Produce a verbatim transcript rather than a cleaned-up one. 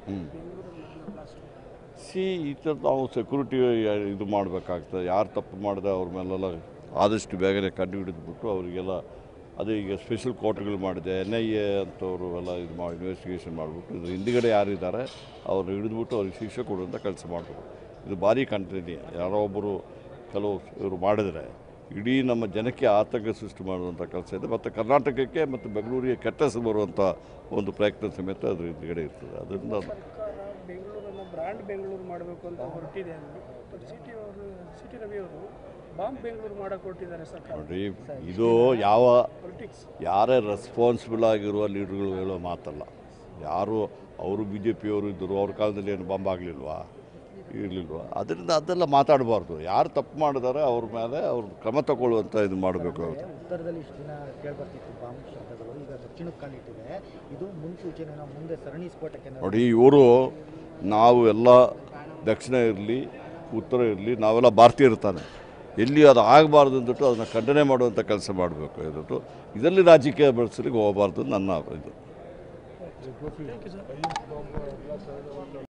C ಈ ಥರ ನಾವು ಸೆಕ್ಯೂರಿಟಿ ಇದು ಮಾಡಬೇಕಾಗ್ತದೆ. ಯಾರು ತಪ್ಪು ಮಾಡಿದೆ ಅವ್ರ ಮೇಲೆಲ್ಲ ಆದಷ್ಟು ಬೇಗನೆ ಕಂಡು ಹಿಡಿದ್ಬಿಟ್ಟು ಅವರಿಗೆಲ್ಲ ಅದೇ ಈಗ ಸ್ಪೆಷಲ್ ಕೋರ್ಟ್ಗಳು ಮಾಡಿದೆ, ಎನ್ ಐ ಎ ಅಂತವರು ಎಲ್ಲ ಇದು ಮಾಡಿ ಇನ್ವೆಸ್ಟಿಗೇಷನ್ ಮಾಡಿಬಿಟ್ಟು ಇದ್ರ ಹಿಂದುಗಡೆ ಯಾರಿದ್ದಾರೆ ಅವ್ರನ್ನ ಹಿಡಿದ್ಬಿಟ್ಟು ಅವ್ರಿಗೆ ಶಿಕ್ಷೆ ಕೊಡುವಂಥ ಕೆಲಸ ಮಾಡಬೇಕು. ಇದು ಭಾರಿ ಕಂಟಿನ್ಯೂ ಯಾರೋ ಒಬ್ಬರು ಕೆಲವು ಇವರು ಮಾಡಿದರೆ ಇಡೀ ನಮ್ಮ ಜನಕ್ಕೆ ಆತಂಕ ಸೃಷ್ಟಿ ಮಾಡುವಂಥ ಕೆಲಸ ಇದೆ. ಮತ್ತು ಕರ್ನಾಟಕಕ್ಕೆ ಮತ್ತು ಬೆಂಗಳೂರಿಗೆ ಕೆಟ್ಟ ಹೆಸರು ಬರುವಂಥ ಒಂದು ಪ್ರಯತ್ನ ಸಮೇತ ಅದ್ರ ಹಿಂದುಗಡೆ ಇರ್ತದೆ. ಅದರಿಂದ ಬೆಂಗಳೂರನ್ನು ಬ್ರ್ಯಾಂಡ್ ಬೆಂಗಳೂರು ಮಾಡಬೇಕು ಅಂತ ಹೊರಟಿದೆ ಅಂದರೆ ಸಿ ಟಿ ಅವರು ಸಿ ಟಿ ರವಿ ಅವರು ಬಾಂಬ್ ಬೆಂಗಳೂರು ಮಾಡೋಕೆ ಹೊರಟಿದ್ದಾರೆ ಸರ್ಕಾರ. ನೋಡಿ, ಇದು ಯಾವ ಯಾರೇ ರೆಸ್ಪಾನ್ಸಿಬಲ್ ಆಗಿರುವ ಲೀಡರ್ಗಳು ಹೇಳೋ ಮಾತಲ್ಲ. ಯಾರು ಅವರು ಬಿ ಜೆ ಪಿಯವರು ಇದ್ದರು, ಅವ್ರ ಕಾಲದಲ್ಲಿ ಏನು ಬಾಂಬ್ ಆಗಲಿಲ್ವಾ, ಇರಲಿಲ್ವಾ? ಅದರಿಂದ ಅದೆಲ್ಲ ಮಾತಾಡಬಾರ್ದು. ಯಾರು ತಪ್ಪು ಮಾಡಿದಾರೆ ಅವ್ರ ಮೇಲೆ ಅವ್ರ ಕ್ರಮ ತಗೊಳ್ಳುವಂಥ ಇದು ಮಾಡಬೇಕು. ಉತ್ತರದಲ್ಲಿ ಇಷ್ಟು ದಿನ ಕೇಳ್ಬರ್ತಿತ್ತು ಬಾಂಬ್ ಶಬ್ದಗಳು, ಈಗ ದಕ್ಷಿಣಕ್ಕೆ ಕಾಲಿಟ್ಟಿದೆ. ಇದು ಮುನ್ಸೂಚನೆ ಮುಂದೆ ಸರಣಿ ಸ್ಫೋಟಕ್ಕೆ. ನೋಡಿ, ಇವರು ನಾವು ಎಲ್ಲ ದಕ್ಷಿಣ ಇರಲಿ ಉತ್ತರ ಇರಲಿ ನಾವೆಲ್ಲ ಭಾರತೀಯರು ತಾನೆ, ಎಲ್ಲಿ ಅದು ಆಗಬಾರ್ದು ಅಂದ್ಬಿಟ್ಟು ಅದನ್ನು ಖಂಡನೆ ಮಾಡುವಂಥ ಕೆಲಸ ಮಾಡಬೇಕು. ಇದಟ್ಟು ಇದರಲ್ಲಿ ರಾಜಕೀಯ ಬಳಸಲಿಕ್ಕೆ ಹೋಗಬಾರ್ದು ನನ್ನ ಇದು.